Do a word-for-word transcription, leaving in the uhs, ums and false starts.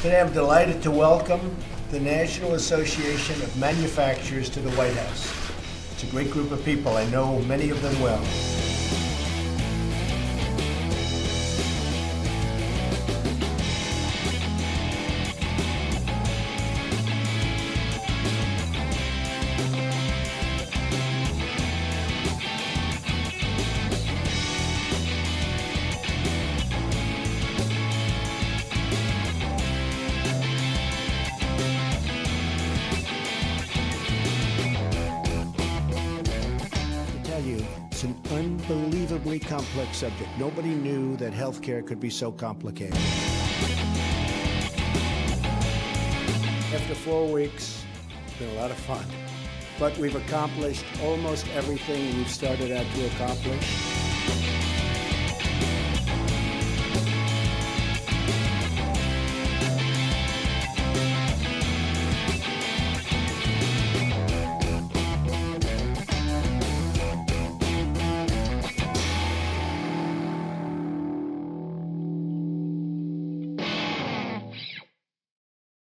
Today I'm delighted to welcome the National Association of Manufacturers to the White House. It's a great group of people. I know many of them well. You. It's an unbelievably complex subject. Nobody knew that healthcare could be so complicated. After four weeks, it's been a lot of fun. But we've accomplished almost everything we've started out to accomplish.